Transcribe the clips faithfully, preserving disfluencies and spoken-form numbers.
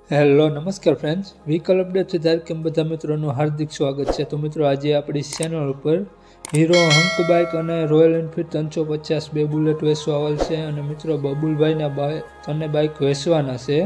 Hello નમસ્કાર friends, vehicle update છે ત્યારે કેમ બધા મિત્રોનું હાર્દિક સ્વાગત છે। તો મિત્રો આજે આપણી ચેનલ ઉપર હીરો હંક બાઇક અને રોયલ એનફિલ્ડ ત્રણસો પચાસ બે બુલેટ વેચવા આવેલ છે અને મિત્રો બબુલભાઈના બાઇક ત્રણે બાઇક વેચવાના છે।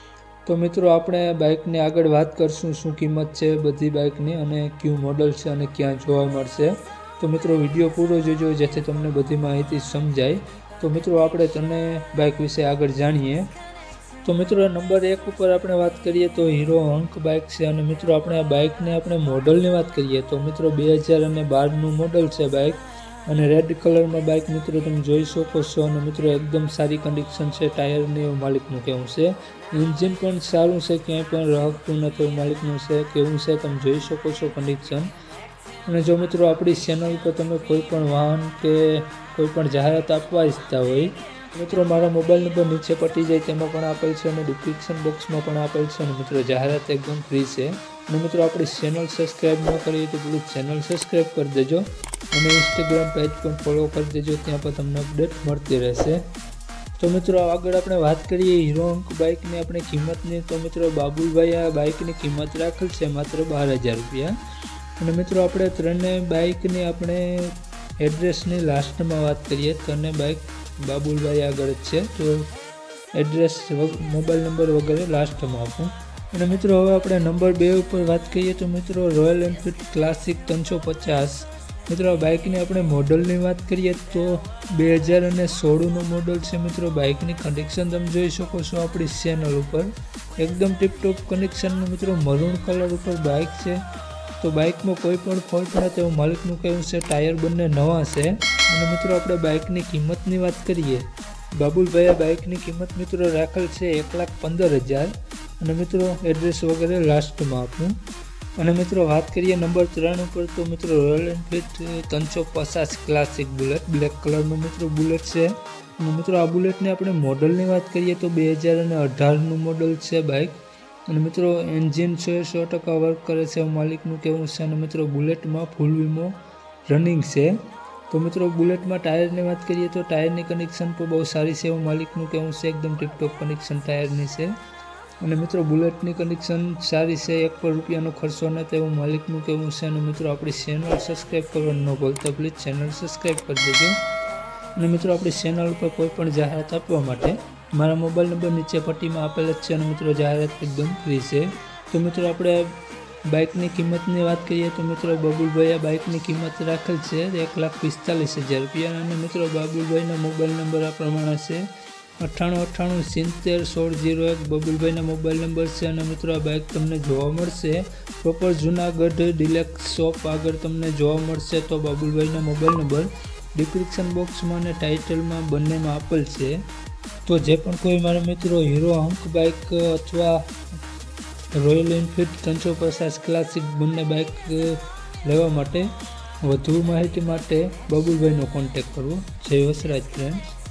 તો મિત્રો આપણે બાઇકની આગળ વાત કરશું, શું કિંમત છે બધી બાઇકની અને કયું મોડલ છે અને ક્યાં જોવા મળશે। તો મિત્રો વિડીયો પૂરો જોજો જેથી તમને બધી માહિતી સમજાય। તો મિત્રો આપણે ત્રણે બાઇક વિશે આગળ જાણીએ। તો મિત્રો નંબર એક ઉપર આપણે વાત કરીએ તો હીરો હંક બાઇક છે અને મિત્રો આપણે આ બાઇકને આપણે મોડલની વાત કરીએ તો મિત્રો બે હજાર અને બારનું મોડલ છે બાઇક અને રેડ કલરમાં બાઇક મિત્રો તમે જોઈ શકો છો અને મિત્રો એકદમ સારી કન્ડિશન છે। ટાયરની એવું માલિકનું કહેવું છે, એન્જિન પણ સારું છે, ક્યાંય પણ રહકતું નથી એવું માલિકનું છે કેવું છે, તમે જોઈ શકો છો કન્ડિશન। અને જો મિત્રો આપણી ચેનલ પર તમે કોઈ પણ વાહન કે કોઈ પણ જાહેરાત આપવા ઈચ્છતા હોય મિત્રો મારા મોબાઈલ નંબર નીચે પટી જાય તેમાં પણ આપેલ છે અને ડિસ્ક્રિપ્શન બોક્સમાં પણ આપેલ છે અને મિત્રો જાહેરાત એકદમ ફ્રી છે। અને મિત્રો આપણી ચેનલ સબસ્ક્રાઈબ ન કરી તો પ્લીઝ ચેનલ સબસ્ક્રાઈબ કરી દેજો અને ઇન્સ્ટાગ્રામ પેજ પણ ફોલો કરી દેજો, ત્યાં પર તમને અપડેટ મળતી રહેશે। તો મિત્રો આગળ આપણે વાત કરીએ હીરો હંક બાઇકની આપણે કિંમતની તો મિત્રો બાબુલભાઈ આ બાઇકની કિંમત રાખેલ છે માત્ર બાર હજાર રૂપિયા અને મિત્રો આપણે ત્રણેય બાઇકની આપણે એડ્રેસની લાસ્ટમાં વાત કરીએ ત્રણે બાઇક બાબુલભાઈ આગળ જ છે તો એડ્રેસ મોબાઈલ નંબર વગેરે લાસ્ટમાં આપું। અને મિત્રો હવે આપણે નંબર બે ઉપર વાત કરીએ તો મિત્રો રોયલ એનફિલ્ડ ક્લાસિક ત્રણસો પચાસ મિત્રો આ બાઇકની આપણે મોડલની વાત કરીએ તો બે હજાર અને સોળનું મોડલ છે મિત્રો। બાઇકની કન્ડિશન તમે જોઈ શકો છો આપણી ચેનલ ઉપર એકદમ ટીપટોપ કન્ડિશનનું મિત્રો મરૂન કલર ઉપર બાઇક છે। તો બાઇકમાં કોઈ પણ ફોલ્ટ નથી એવું માલિકનું કહેવું છે, ટાયર બંને નવા છે। અને મિત્રો આપણે બાઇકની કિંમતની વાત કરીએ બાબુલભાઈએ બાઇકની કિંમત મિત્રો રાખેલ છે એક લાખ પંદર હજાર અને મિત્રો એડ્રેસ વગેરે લાસ્ટમાં આપું। અને મિત્રો વાત કરીએ નંબર ત્રણ ઉપર તો મિત્રો રોયલ એનફિલ્ડ ત્રણસો પચાસ ક્લાસિક બુલેટ બ્લેક કલરનું મિત્રો બુલેટ છે અને મિત્રો આ બુલેટની આપણે મોડલની વાત કરીએ તો બે હજાર અને અઢારનું મોડલ છે બાઇક અને મિત્રો એન્જિન સો સો ટકા વર્ક કરે છે એવું માલિકનું કહેવું છે અને મિત્રો બુલેટમાં ફૂલ વીમો રનિંગ છે। તો મિત્રો બુલેટમાં ટાયરની વાત કરીએ તો ટાયરની કન્ડિશન પણ બહુ સારી છે એવું માલિકનું કહેવું છે, એકદમ ટીપટોપ કન્ડિશન ટાયરની છે અને મિત્રો બુલેટની કન્ડિશન સારી છે, એક પણ રૂપિયાનો ખર્ચો નથી એવું માલિકનું કહેવું છે। અને મિત્રો આપણી ચેનલ સબસ્ક્રાઈબ કરવાનું ન ભૂલતા, પ્લીઝ ચેનલ સબસ્ક્રાઈબ કરી દેજો। અને મિત્રો આપણી ચેનલ ઉપર કોઈ પણ જાહેરાત આપવા માટે મારા મોબાઈલ નંબર નીચે પટ્ટીમાં આપેલ જ છે અને મિત્રો જાહેરાત એકદમ ફ્રી છે। તો મિત્રો આપણે બાઇકની કિંમતની વાત કરીએ તો મિત્રો બાબુલભાઈએ બાઇકની કિંમત રાખેલ છે એક લાખ પિસ્તાલીસ હજાર રૂપિયા અને મિત્રો બાબુલભાઈના મોબાઈલ નંબર આ પ્રમાણે છે અઠ્ઠાણું અઠ્ઠાણું સિત્તેર સોળ જીરો એક બાબુલભાઈના મોબાઈલ નંબર છે। અને મિત્રો આ બાઇક તમને જોવા મળશે પ્રોપર જુનાગઢ ડિલેક્સ શોપ આગળ તમને જોવા મળશે। તો બાબુલભાઈના મોબાઈલ નંબર ડિસ્ક્રિપ્શન બોક્સમાં અને ટાઇટલમાં બંનેમાં આપેલ છે। તો જે પણ કોઈ મારા મિત્રો હીરો હંક બાઇક અથવા રોયલ એનફિલ્ડ ત્રણસો પચાસ ક્લાસિક બંને બાઇક લેવા માટે વધુ માહિતી માટે બાબુલભાઈનો કોન્ટેક્ટ કરવો। જય વસરાજ ફ્રેન્ડ્સ।